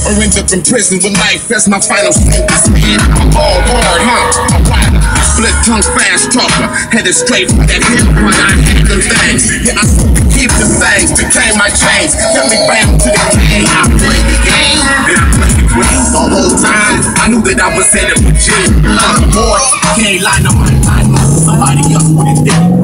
or end up in prison with life as my final sentence. I'm all hard, huh? I'm wild. Split tongue, fast talker, headed straight for that hip when I had them things. Yeah, I keep them things, became my chains, kept me bound to the game. I played the game, then I played the game. The whole time, I knew that I was headed for jail. Boy, can't lie, no, I somebody else would have did it.